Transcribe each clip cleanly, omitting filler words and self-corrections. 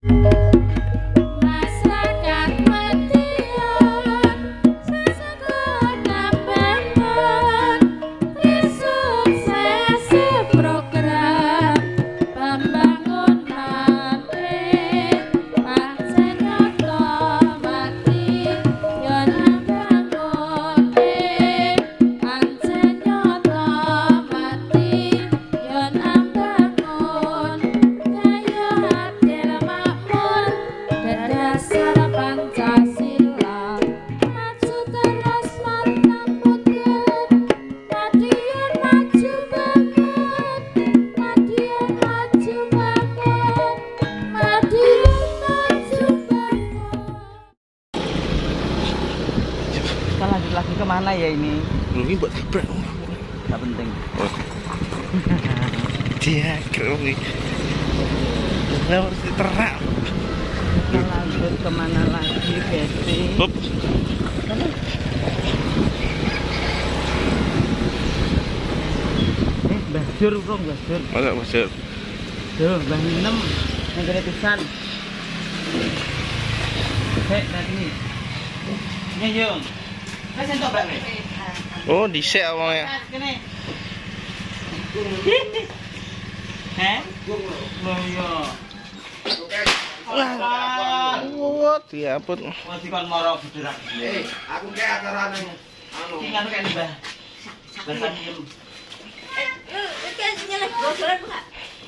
Lagi kemana ya ini? Ini buat tabrak. Gak penting. Oh. Dia kerungi. Harus diterak. Kita lanjut kemana lagi, Besti? Hop. Basur bro, basur. Masa basur? Tuh, Mbah Minem yang gede pisan. Hei, tadi. Ini Yung. Wes entuk Mbak. Oh, dhisik awake. Kene. Heh? Lho yo. Wah, diapun. Wes dikon moro buderak. Aku kayak acarane anu. Iki ngono kan Mbah. Bahasa Minem. Iki nyelek bosolan enggak?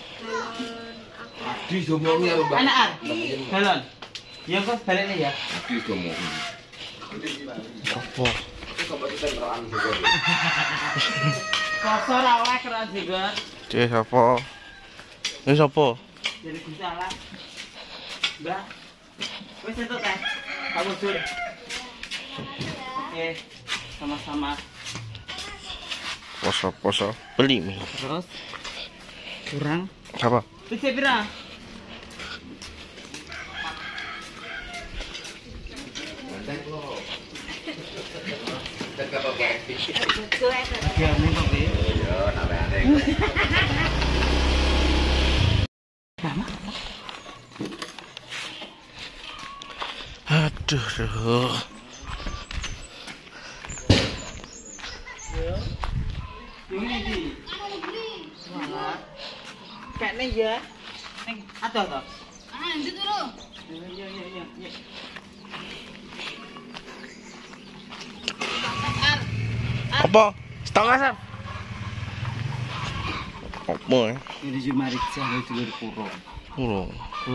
Di domongi karo Mbak. Anak Galon. Ya kok balene ya. Di domongi. Apa? Kosor ora oleh keran juga. Dia siapa? Ini siapa? Jadi Gusti Allah. Mbak. Wes entuk teh. Kamu sur. Oke. Sama-sama. Poso-poso beli mie. Terus kurang. Apa? Bisa pira? Ya, nih Pak. Yo, namanya. Lama. Aduh. Ini di. Wah. Kayaknya ya. Neng, ada toh? Itu dulu. Iya. Apa? Setengah Sam. Apa ya? Ini cuma ricah itu dari puro. Urung.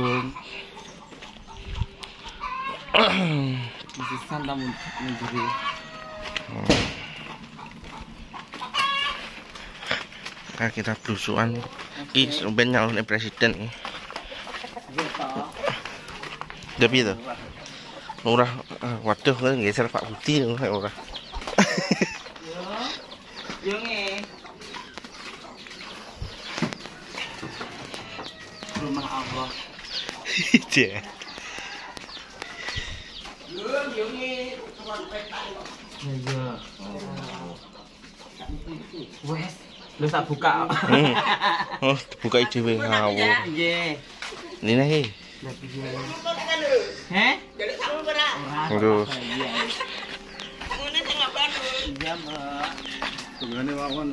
Masih santai menjadi. Nah, kita belusuan. Ki sampeyan nyalon presiden. Udah piye to? Ora waduh geser Pak Budi ora. Yo nge. Rumah Allah. Iya. Yo nge. Iya. Wes, lu tak buka. Oh, buka dhewe ngawur. Nggih. Ini nih. Heh? Terus. Iya, Mbak. Tungane mawon.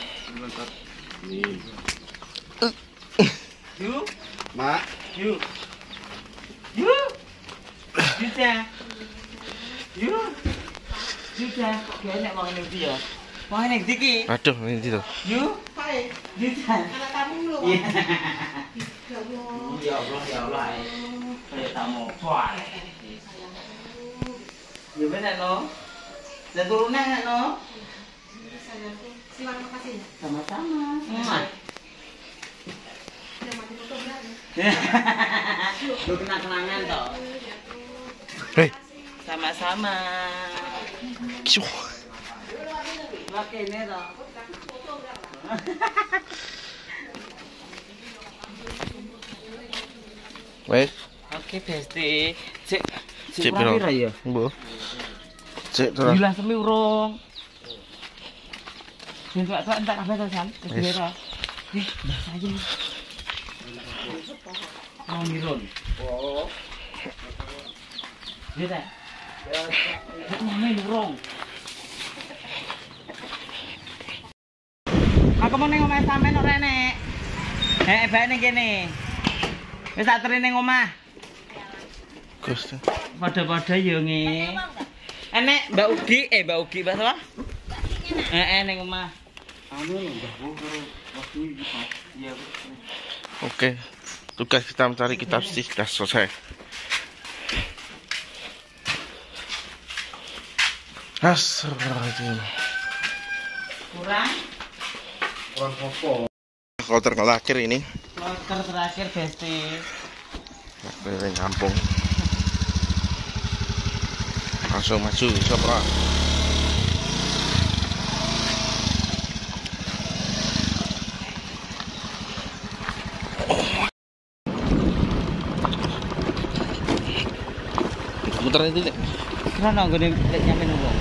Yuk. Mak, Yuk. Yuk. Bisa. Yuk. Bisa. Kayaknya mau ini dia. Mau ini diki. Aduh, ini tuh. Yuk. Bisa. Anak tamu lu. Iya. Ya Allah. Kayak tamu. Wah. Ya benar no. Dan turunan no. Terima kasih. Sama-sama. Udah mati foto berani. Lu kenang-kenangan toh. Hei, Sama-sama. kisuh. Pakai ini toh. Wes, Oke, Besti. Cek cek pira piro? ya? Mbok. Cek terus. Bilang semi urung. Sing tuwek-tuwek entek kabeh to, San. Wis Wis. dira. Mbah saya. Mirun. Oh. Dia tak. Mana durung? Aku mau ning omah sampean ora nek. Bae ning kene. Wis tak teri ning omah. Gus. Padha-padha yo nge. Enek Mbak Ugi, Mbak Ugi Mbak sapa? Ning omah. Anu Mbak karo waktu iki Pak. Iya. Oke. Tugas kita mencari kitab suci sudah selesai. Astagfirullahaladzim. Kurang Apa? Kloter terakhir ini. kloter terakhir Besti. Keliling kampung. Langsung maju, sopra. Muter itu deh. Kenapa nggak nih nyampe nunggu?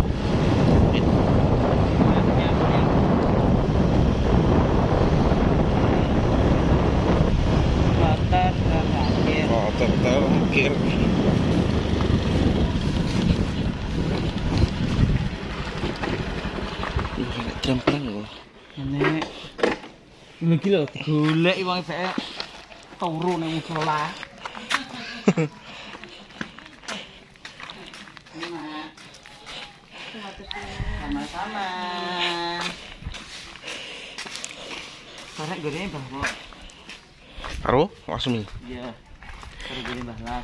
Kloter terakhir. Kloter terakhir. Jemperan loh. Ini lagi loh, golek wong bae turu ning musola. Sama-sama. Karek gede Mbah. Karo Wasmi. Iya. Karek gede Mbah Las.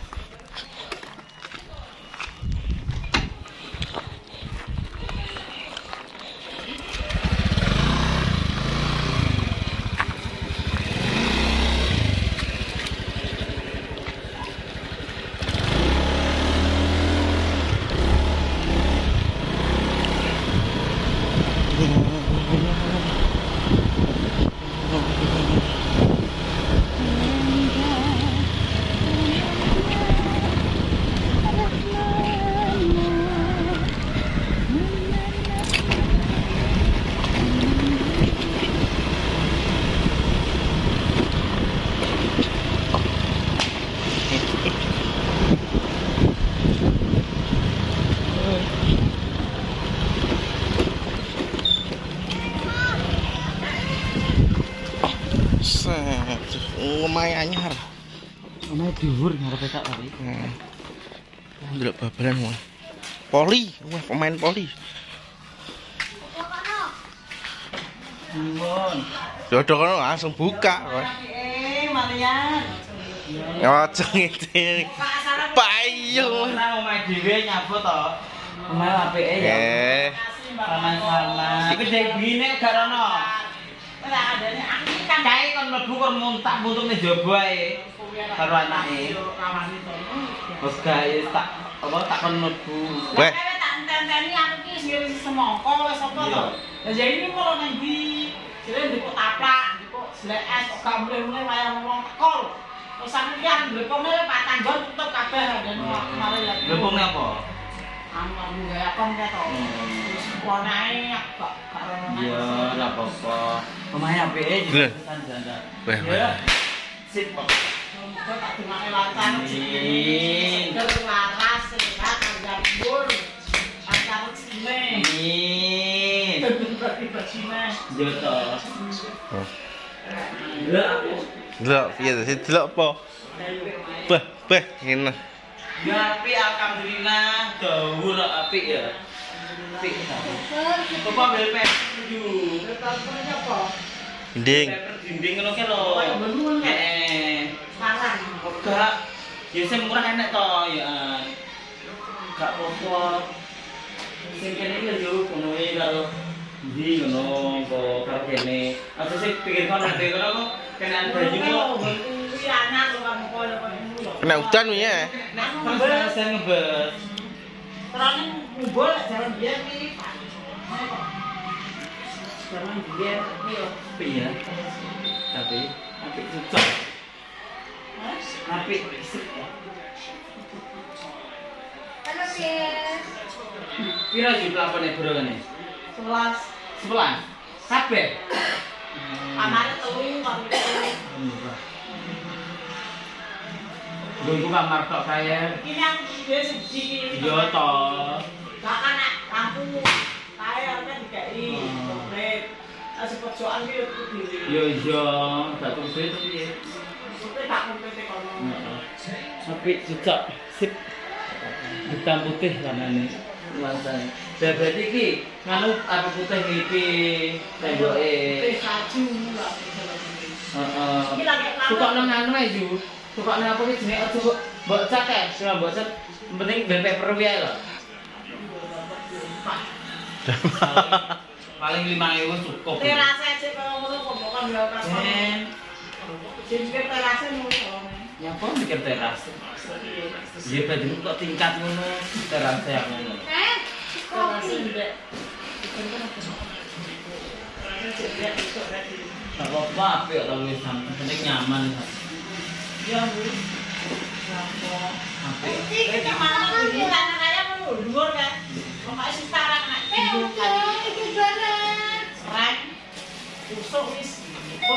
Lumayan anyar. Omahe dhuwur ngarepe tak tadi. Ndelok babalan wong. Poli, wah pemain poli. Nuwun. Jodoh kono langsung buka kowe. Malian. Ya aja ngene. Payung. Nang omahe dhewe nyabut to. Omahe apike ya. Sama-sama. Iki dhek bine gak ono. Ora adane aku kan gawe kon mlebu kon muntuk ning jaba ae. Karo anake. Wes gawe tak apa tak kon mlebu. Weh. Tak enteni aku ki ngirim semangka wis apa to. Lah ya ini kok nang ndi? Jare ndek taplak, ndek slek es kok gak mulai-mulai wayang wong tekol. Terus aku ki arep ndekone Pak Tanggon tutup kabeh adane mare ya. Ndekone apa? Anu gawe akon ke to. Terus ponae kok karo nang. Ya ora apa-apa. Omahe apike jurusan janda. Weh. Sip kok. Kok tak dimake lancar iki. Terus laras sehat jambul. Acara cine. Amin. Bagi-bagine. Yo to. Lah aku. Delok piye to? Delok apa? Beh, ngene. Ya apik alhamdulillah, dawuh apik ya. Apik. Apa ambil peju? Teleponnya apa? Dinding. Dinding ngono ki lho. Marang. Enggak. Ya sing murah enek to, ya. Gak apa-apa. Sing kene iki yo ngono iki karo ndi ngono kok karo kene. Aku sing pikir kono nek kono kok kene banyu kok. Kuwi anak lho kamu kono. Kena udan ya. Nek ngebes ngebes. Terus ngumpul jalan biar iki Pak. Jalan biar iki yo. Piye? Tapi cocok. Apik sip ya. Halo guys. Pira jumlah apane brogane? 11. 11. Kabeh. Amare telu karo Dulu kamar tok kaya. Ini yang dia sedih. Yo toh. Bahkan lampu kaya kan dikai komplit. Sepojokan iki kudu. Yo yo, tak komplit piye. Maksudnya tak komplit kono. Apik cocok. Sip. Hitam putih warnane. Nuansane. Berarti iki nganu apa putih iki temboke. Teh salju lho. Heeh. Iki lagi Tukokno nganu ae Ju. Tukokno apa iki jenenge aja mbok cat ae, cuma mbok cat. Penting ben paper wae lho. Paling 5.000 cukup. terase aja kalau ngono kok bukan lho kan. Jadi terase ngono. Nyapa mikir teras? Iya berarti kok tingkat ngono teras yang ngono. Terase ndek. Tak apa apik ta wis penting nyaman. Ya Bu. Apik. Iki mana iki anak kaya ngono dhuwur kan. Pokoke setara anak. Iki banget. Rek. Usuk wis ikut.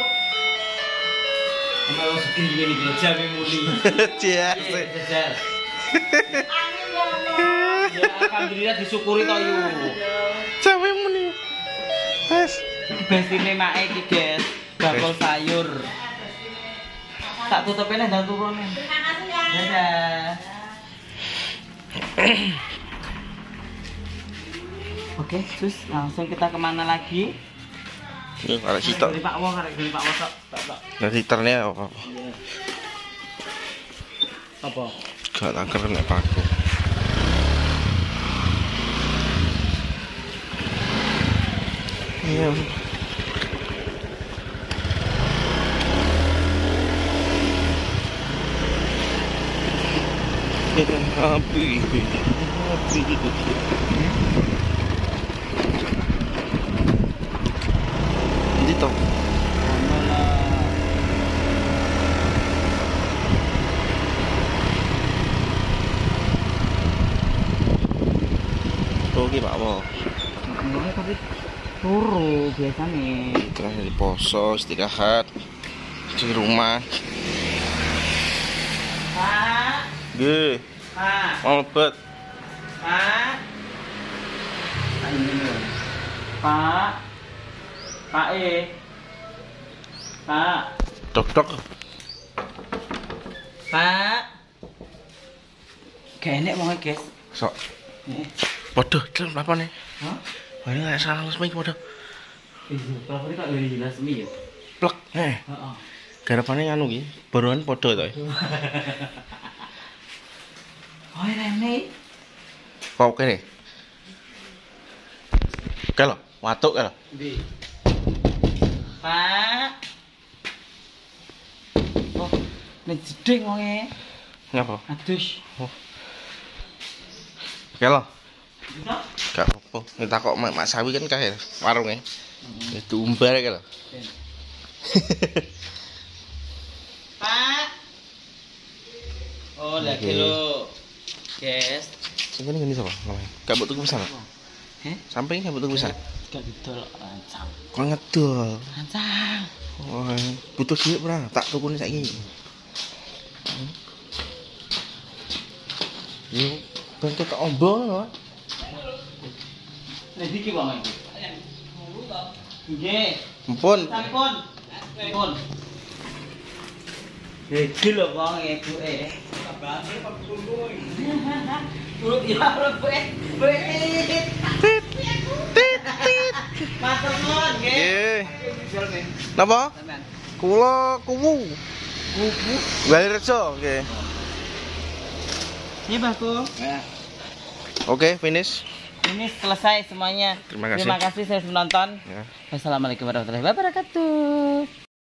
Mau segini nih kalau jabe muli. Cia. Jajal. Amin ya Allah. Ya alhamdulillah disyukuri to yu. Cawe muni. Wes. Bestine make iki, guys. Bakul sayur. Tak tutupin nang turune. Terima kasih ya. Dadah. Oke, terus langsung kita kemana lagi? Ini ada sitok. Dari Pak Wong, dari Pak Wong tok. Dari ternya apa? Apa? Gak tak keren nek paku. Iya. Api. Ini toh. Oke Pak Wo. Enggak tapi turu biasanya. Terakhir di poso istirahat di rumah. Pak, Ge, Pak, mau lebet. Pak. Pak. Pak Pak. Dok dok. Pak. Gak enak mau guys. Sok. Nih. Waduh, dalam apa nih? Hah? Wah, ini nggak salah resmi waduh. Iya, kalau ini kok dari jelas mi ya. Plek. Heeh. Garapane nganu ki, baruan podo to. Oh, Rene. Kok kene. Kalau watuk kalau. Ndi? Pak. Oh, nek jeding wonge. Ngapa? Adus. Kalau Bisa? gak apa-apa. Minta kok Mak Sawi kan kae warunge. Itu umbar kalau. Pak. Oh, lagi lo. Guys. Sing kene ngene sapa? Gak mbok tuku pisan. Heh? Samping gak mbok tuku pisan. Gak didol rancang. Kok ngedol. Rancang. Oh, butuh duit ora? Tak tukune saiki. Yo, bangke tak ombo lho. Nek iki wae iki. Nggih. Ampun. Sampun. Sampun. Iki lho wong ibuke. Urut ya urut buke. Buke. Tit. Matur nuwun nggih. Nggih. Napa? Sampean. Kula kuwu. Kuku. Galirejo, nggih. Ini Bahku. Oke, finish. Ini selesai semuanya. Terima kasih. Terima kasih saya menonton. Ya. Wassalamualaikum warahmatullahi wabarakatuh.